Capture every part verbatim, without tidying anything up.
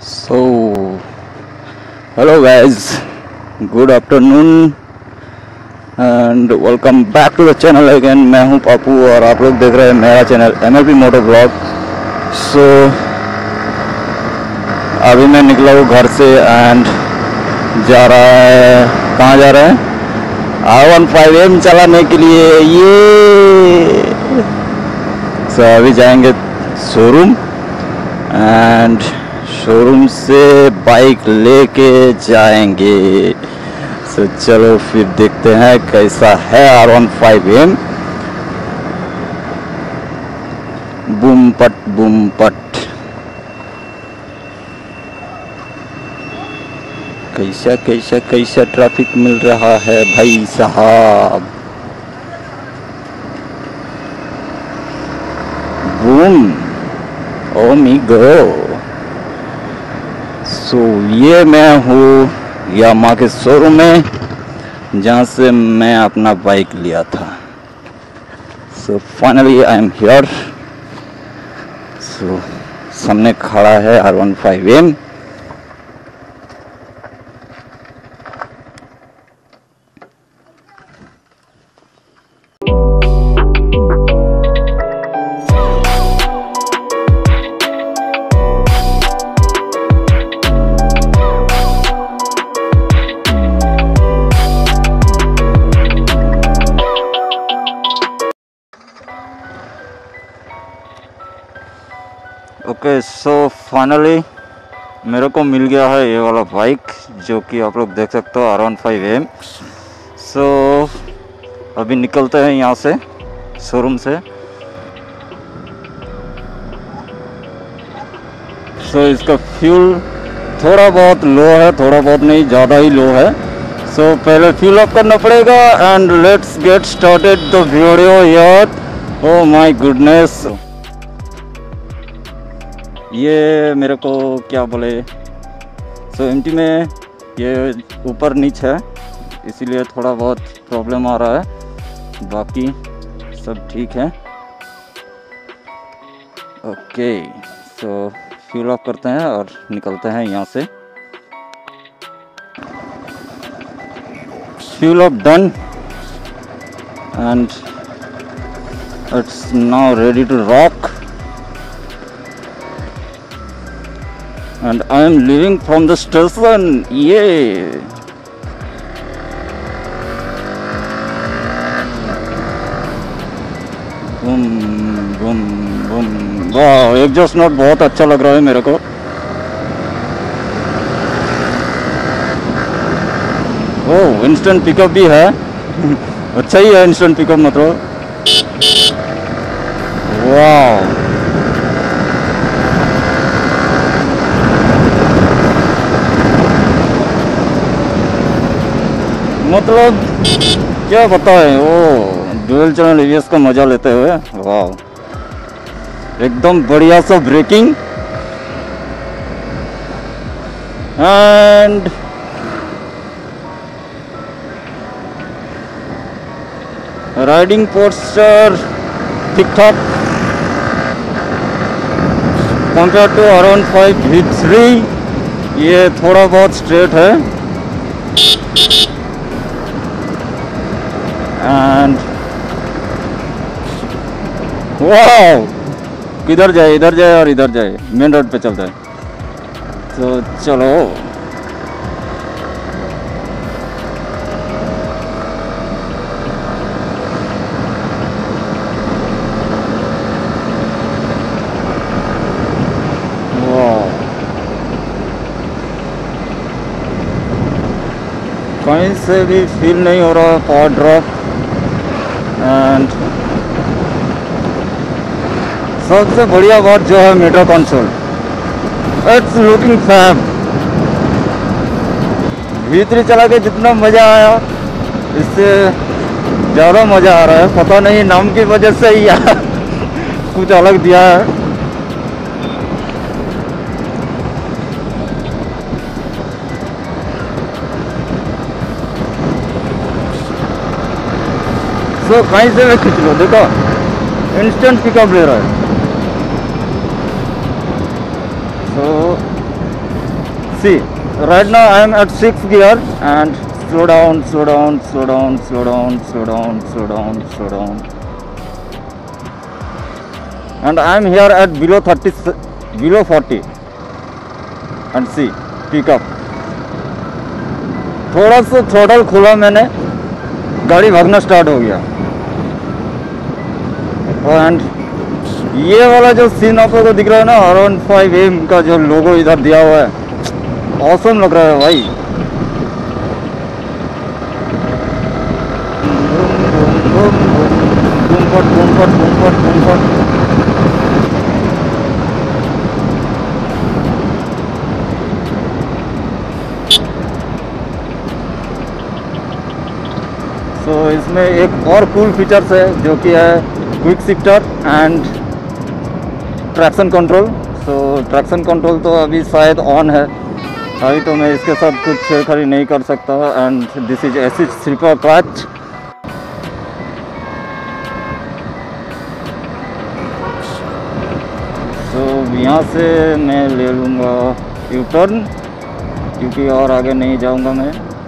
So, hello guys, good afternoon and welcome back to the channel again. मैं हूं पापू और आप लोग देख रहे हैं मेरा channel M L P moto blog. So अभी मैं निकला हूँ घर से एंड जा रहा है, कहाँ जा रहा है, आर वन फाइव एम चलाने के लिए। ये सो so, अभी जाएंगे शोरूम एंड शोरूम से बाइक लेके जाएंगे। सो so, चलो फिर देखते हैं कैसा है R one five M. Boom पट बूम पट। कैसा कैसा कैसा ट्रैफिक मिल रहा है भाई साहब। बूम ओ मी गो। सो ये मैं हूँ यामाहा के शोरूम में जहाँ से मैं अपना बाइक लिया था। So finally I am here. So सामने खड़ा है R one five M. Okay so finally मेरे को मिल गया है ये वाला बाइक जो कि आप लोग देख सकते हो R one five M. So अभी निकलते हैं यहाँ से शोरूम से। सो so, इसका फ्यूल थोड़ा बहुत लो है, थोड़ा बहुत नहीं, ज़्यादा ही लो है। सो so, पहले फ्यूल अप करना पड़ेगा and let's get started the video यार। Oh my goodness. ये मेरे को क्या बोले, सो so, एमटी में ये ऊपर नीचे है इसीलिए थोड़ा बहुत प्रॉब्लम आ रहा है, बाकी सब ठीक है। ओके सो फ्यूल ऑफ करते हैं और निकलते हैं यहाँ से। Fuel off done and it's now ready to rock. And I am leaving from the station. Yay! Boom, boom, boom. वाह, एग्जॉस्ट नोट बहुत अच्छा लग रहा है मेरे को। ओह, इंस्टेंट पिकअप भी है। अच्छा ही है इंस्टेंट पिकअप मतलब। वाह, मतलब क्या बताएं, वो डुअल चैनल एबीएस का मजा लेते हुए। वाह, एकदम बढ़िया सा ब्रेकिंग एंड राइडिंग पोस्चर ठीक ठाक compare to R one five V three. ये थोड़ा बहुत स्ट्रेट है एंड वाओ, किधर जाए, इधर जाए और इधर जाए, मेन रोड पे चलता है। तो चलो वाओ, कहीं से भी फील नहीं हो रहा पावर ड्रॉप एंड सबसे बढ़िया बात जो है meter console, it's looking fab. V three चला के जितना मज़ा आया इससे ज़्यादा मज़ा आ रहा है। पता नहीं नाम की वजह से ही या कुछ अलग दिया है। सो so, कहीं से भी खींच लो, देखो इंस्टेंट पिकअप ले रहा है। सो See, right now I am at sixth gear and slow down, slow down, slow down, slow down, slow down, slow down, slow down. And I am here at below thirty, below forty. And see, pick up. थोड़ा सा throttle खोला मैंने, गाड़ी भागना start हो गया। And ये वाला जो सीन आप लोगों को दिख रहा है ना, आर वन फाइव एम का जो लोगो इधर दिया हुआ है, ऑसम लग रहा है भाई। बूमपट बूमपट बूमपट बूमपट। तो इसमें एक और कूल फीचर्स है जो कि है quick shifter and traction control. So traction control तो अभी शायद ऑन है, अभी तो मैं इसके साथ कुछ छेड़खानी नहीं कर सकता। And this is assist slipper clutch. तो यहाँ से मैं ले लूँगा यू टर्न, क्योंकि और आगे नहीं जाऊँगा मैं।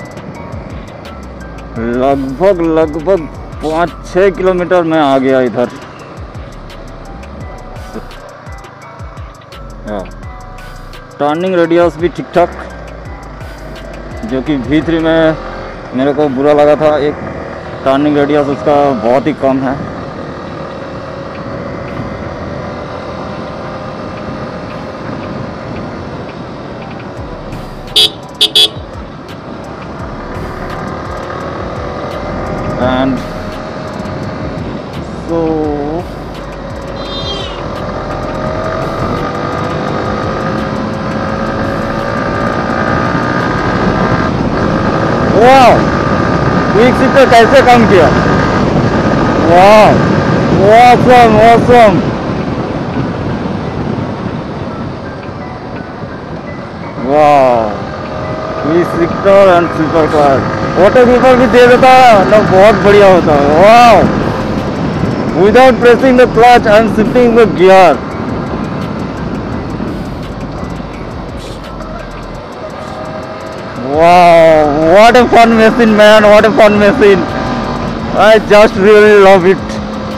लगभग लगभग पाँच छः किलोमीटर में आ गया इधर। टर्निंग रेडियस भी ठीक ठाक, जो कि वी थ्री में मेरे को बुरा लगा था, एक टर्निंग रेडियस उसका बहुत ही कम है। And so wow, quick shifter कैसे काम किया? वाह, awesome, awesome. वाह, quick shifter and slipper clutch. Auto gear भी दे देता ना, बहुत बढ़िया होता है। वाह, without pressing the clutch I am shifting the gear. वाह, what a fun machine man, what a fun machine. I just really love it.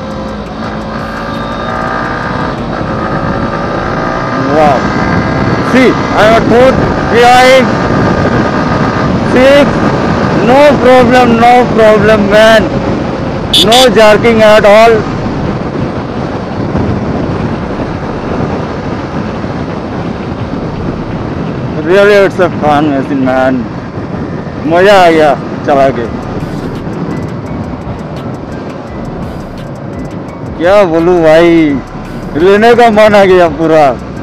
वाह, see I am four five six. No problem, no problem man, no jerking at all. Really it's a fun machine man, मजा आ गया चला के। क्या बोलूं भाई, लेने का मन आ गया पूरा।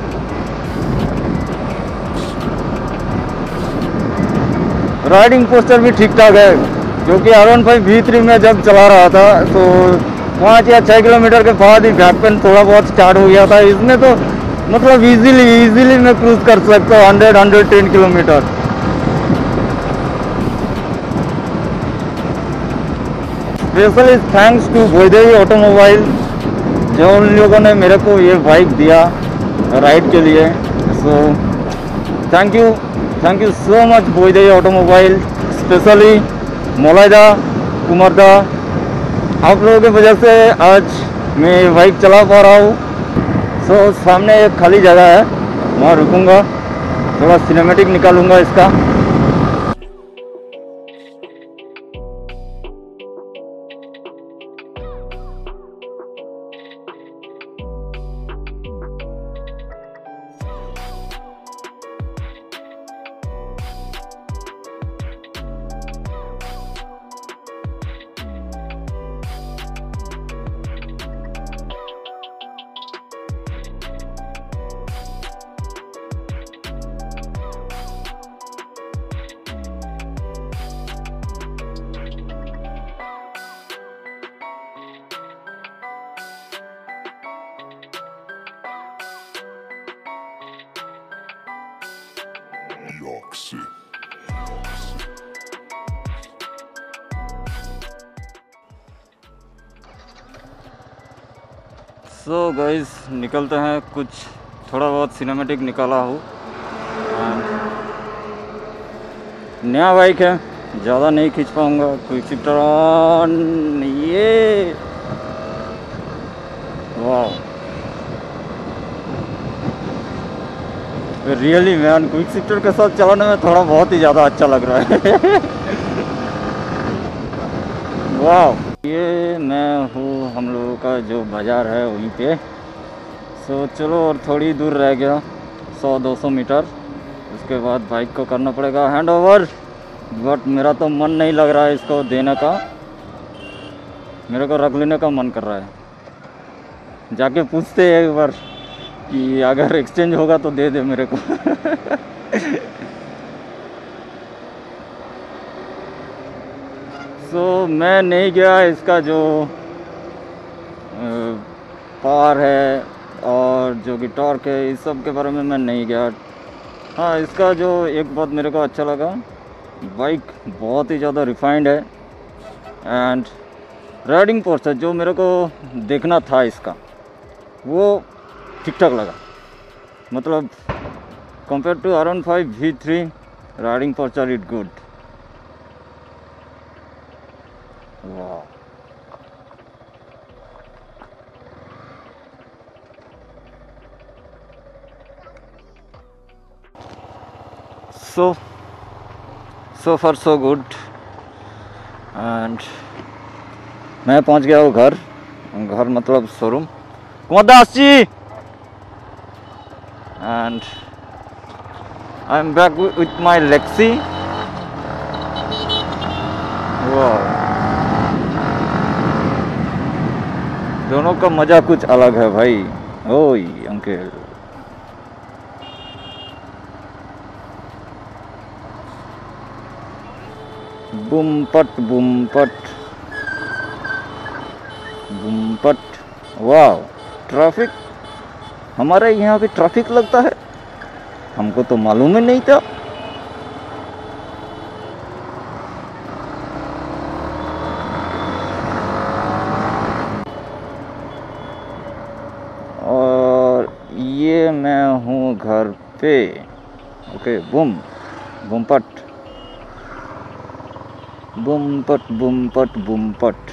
राइडिंग पोस्टर भी ठीक ठाक है, क्योंकि R one five V three में जब चला रहा था तो पाँच या छः किलोमीटर के बाद ही बैक पेन थोड़ा बहुत स्टार्ट हो गया था। इसमें तो मतलब इजीली इजीली मैं क्रूज कर सकता हूँ hundred hundred ten kilometre. Specially thanks to Vaidehi automobile, जो उन लोगों ने मेरे को ये बाइक दिया राइड के लिए। So thank you, thank you so much Vaidehi automobile, specially मौलादा कुमारदा। आप लोगों की वजह से आज मैं बाइक चला पा रहा हूँ। सो so, सामने एक खाली जगह है, वहाँ रुकूंगा, थोड़ा सिनेमैटिक निकालूंगा इसका। Yoxi. सो गाइस, निकलते हैं, कुछ थोड़ा बहुत सिनेमैटिक निकाला हूँ। नया बाइक है, ज़्यादा नहीं खींच पाऊँगा। क्विक शिफ्टर ऑन, ये वाह रियली मैन, क्विक शिफ्टर के साथ चलाने में थोड़ा बहुत ही ज़्यादा अच्छा लग रहा है। वाह, ये मैं हूँ हम लोगों का जो बाज़ार है वहीं पे। सो चलो, और थोड़ी दूर रह गया, सौ दो सौ मीटर, उसके बाद बाइक को करना पड़ेगा हैंड ओवर। बट मेरा तो मन नहीं लग रहा है इसको देने का, मेरे को रख लेने का मन कर रहा है। जाके पूछते हैं एक बार कि अगर एक्सचेंज होगा तो दे दे मेरे को। सो so, मैं नहीं गया, इसका जो पावर है और जो कि टॉर्क है, इस सब के बारे में मैं नहीं गया। हाँ, इसका जो एक बात मेरे को अच्छा लगा, बाइक बहुत ही ज़्यादा रिफाइंड है एंड राइडिंग पोर्स है जो मेरे को देखना था इसका, वो ठीक ठाक लगा। मतलब compare to R one five V three, riding पोर्स आर इट गुड। वाह, so so far so good. And मैं पहुंच गया हूँ घर, घर मतलब showroom Kumardas ji. And I am back with my Lexi. वाह, दोनों का मजा कुछ अलग है भाई। ओए अंकल, बूम पट बूम पट बूम पट। वाह, ट्रैफिक, हमारे यहाँ भी ट्रैफिक लगता है, हमको तो मालूम ही नहीं था। और ये मैं हूँ घर पे। ओके, बूम बूम पट बूम पट बूम पट बूम पट।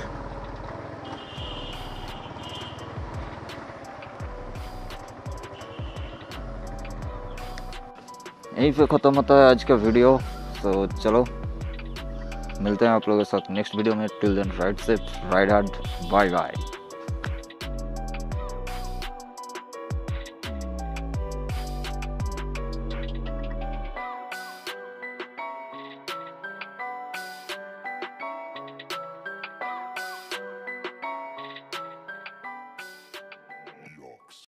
यहीं पे ख़त्म होता है आज का वीडियो। तो चलो, मिलते हैं आप लोगों के साथ नेक्स्ट वीडियो में। Till then ride safe, ride hard, bye bye.